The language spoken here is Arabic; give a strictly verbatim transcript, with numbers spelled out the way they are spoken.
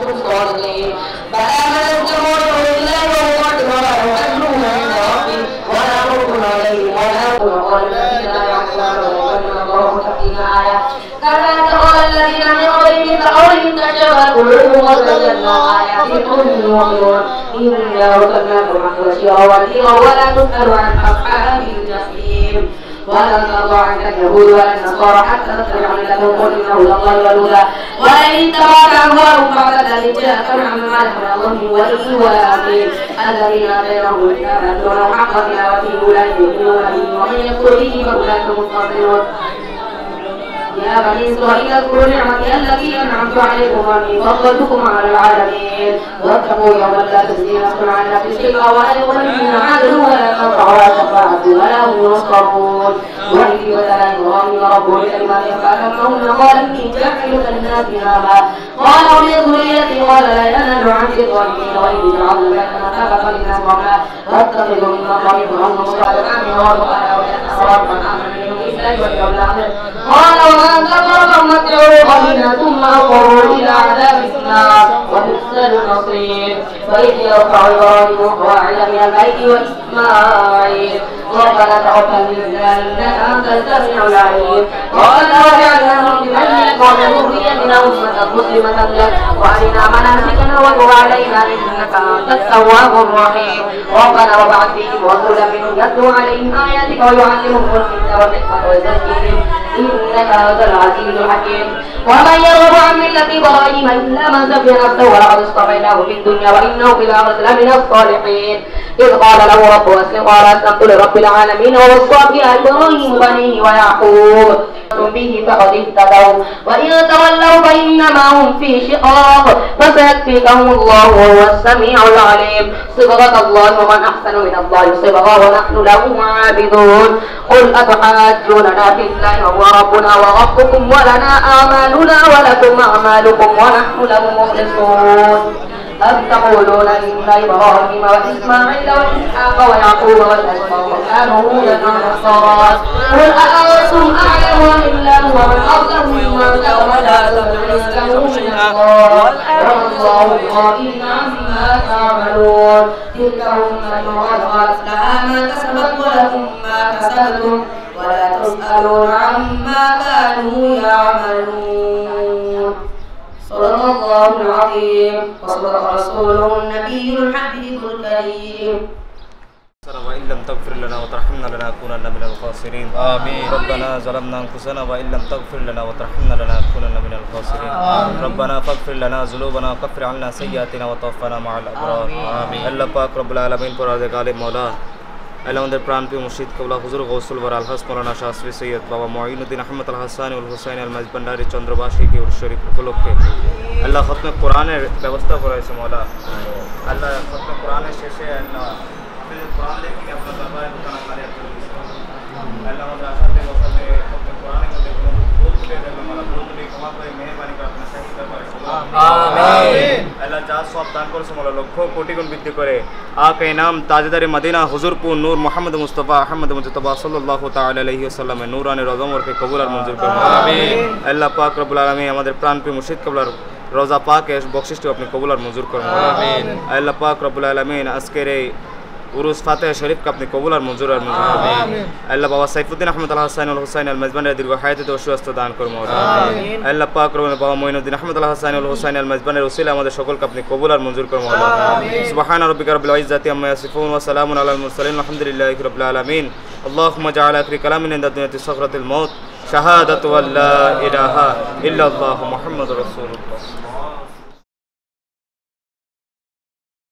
كنتم صادقين بل آمنت مرسل الله وهو أجرهم عند ربي ولا خوف عليهم ولا هم يحزنون الذين لا يعلمون ويؤمنون الله تحكيم آية كذلك قال الذين من قبلهم كقولهم تشابهت قلوبهم وزينا آيات لقوم يؤمنون إنا أرسلناكم حقا بشيرا ونذيرا ولا تسأل عن أصحاب الجحيم ولن ترضى عنك اليهود ولا النصارى حتى تتبع ملتهم قل إن هدى الله والهدى ولئن اتبعت أهواءهم بعد ذلك جاءك ما لهم من الله من ولي ولا نصير الذين آتيناهم الكتاب يتلونه حق تلاوته أولئك يؤمنون به ومن يكفر به فأولئك هم الخاسرون يا بني إسرائيل اذكروا نعمتي التي أنعمت عليكم وأني فضلتكم على العالمين واتقوا يوما لا تجزي نفس عن نفس شيئا ولا يغني عدل ولا تنفعها شفاعة ولا هم ينصرون وإذ ابتلى إبراهيم ربه بكلمات فأتمهن قال إني جاعلك للناس إماما قال ومن ذريتي قال لا ينال عهد الظالمين وإذ جعلنا لك مثابة للناس وأمنا واتخذوا من مقام إبراهيم مصطفى وقال ربنا آمنا بالله واليوم الآخر قال ومن كفر فمتعوه قليلا ثم أضطروا إلى عذاب النار وبئس المصير وإذ يرفع إبراهيم القواعد من البيت وإسماعيل ربنا تقبل منا إنك أنت السميع العليم ربنا واجعلنا مسلمين وذريتنا أمة مسلمة لك وأرنا مناسكنا وتب علينا إنك أنت التواب الرحيم ربنا وابعث فيهم رسولا منهم يتلو عليهم آياتك ويعلمهم الكتاب والحكمة ويزكيهم إنك أنت العزيز الحكيم ومن يرغب عن ملة إبراهيم إلا من سفه نفسه ولقد اصطفيناه في الدنيا وإنه في الآخرة لمن الصالحين إذ قال له ربه أسلم قال أسلمت لرب العالمين ووصى بها إبراهيم بنيه ويعقوب به فقد اهتدوا وإن تولوا فإنما هم في شقاق فسيكفيكهم الله وهو السميع العليم صبغة الله ومن أحسن من الله صبغة ونحن له عابدون قل أتحاجوننا في الله وهو ربنا وربكم ولنا أعمالنا ولكم أعمالكم ونحن له مخلصون أم تقولون إن إبراهيم وإسماعيل وإسحاق ويعقوب والأسباط كانوا هودا ونصارى قل أأنتم أعلم أم الله ومن أظلم ممن تولى سبيله من الله والله بغافل عما تعملون تلك أمة قد خلت لها ما كسبت ولكم ما كسبتم ولا تسألون عما كانوا يعملون صدق الله العظيم وصدق رسوله النبي الحبيب الكريم وإن لم تغفر لنا وترحمنا لنكونن من الخاسرين آمين ربنا ظلمنا أنفسنا وإن لم تغفر لنا وترحمنا لنكونن من الخاسرين آمين ربنا فاغفر لنا ذنوبنا وكفر عنا سيئاتنا وتوفنا مع الأبرار آمين আল্লাহ পাক রব্বুল আলামিন পরওয়ারদিগার মওলা আল্লাহ আমাদের প্রাণপ্রিয় মুর্শিদ কিবলা হুজুর গৌসুল বর আলহাস মাওলানা শাস্ত্রী সৈয়দ বাবা মুঈনুদ্দিন আহমদ আল হাসান উল হুসাইন আল মাঝবান্ডারি চন্দ্রবাসী কি শরীফ উপলক্ষে আল্লাহ খতমে কোরআনের ব্যবস্থা করেছে মওলা আল্লাহ খতমে কোরআনের শেষে আল্লাহ কোরআন দেখি আপনার দরবারে দোকান করে আল্লাহ আমাদের আশাতে বসাতে খতমে কোরআনের মধ্যে কোনো ভুল ত্রুটি দেখলাম আল্লাহ ভুল ত্রুটি ক্ষমা করে মেহেরবানি করে আপনার শাহী দরবারে আমিন আল্লাহ যা সব দান করেছে মওলা লক্ষ কোটি গুণ বৃদ্ধি করে আকে নাম তাজদারে মদিনা হুজুরপুর নূর মুহাম্মদ মুস্তাফা আহমদ মুজতবা সাল্লাল্লাহু তাআলা আলাইহি ওয়াসাল্লামের নূরানি রওজা মোবারকে কবুল আর মঞ্জুর করুন আমিন আল্লাহ পাক রব্বুল আলামিন আমাদের প্রাণপ্রিয় মুর্শিদ কিবলার রওজা পাকে বকশিশটি আপনি কবুল আর মঞ্জুর করুন আমিন আল্লাহ পাক রব্বুল আলামিন আজকের এই উরুস ফাতেহা শরীফকে আপনি কবুল আর মঞ্জুর আর মঞ্জুর করুন আমিন আল্লাহ বাবা সাইফুদ্দিন আহমদ আল হাসান আল হুসাইন আল মাঝবান্ডারি দীর্ঘ হায়াতে ও সুস্বাস্থ্য দান করুন আমিন আল্লাহ পাক রব্বুল বাবা মুঈনুদ্দিন আহমদ আল হাসান আল হুসাইন আল মাঝবান্ডারি ওসিলা আমাদের সকলকে আপনি কবুল আর মঞ্জুর করুন আমিন সুবহান রাব্বিকা রাব্বিল ইজ্জাতি আম্মা ইয়াসিফুন ওয়া সালামুন আলাল মুরসালিন আলহামদুলিল্লাহি রাব্বিল আলামিন আল্লাহুম্মা জাআল আখির কালামিনা ইনদা দুনিয়াতি সাকরাতুল মাউত শাহাদাতু আল্লা ইলাহা ইল্লাল্লাহু মুহাম্মাদুর রাসূলুল্লাহ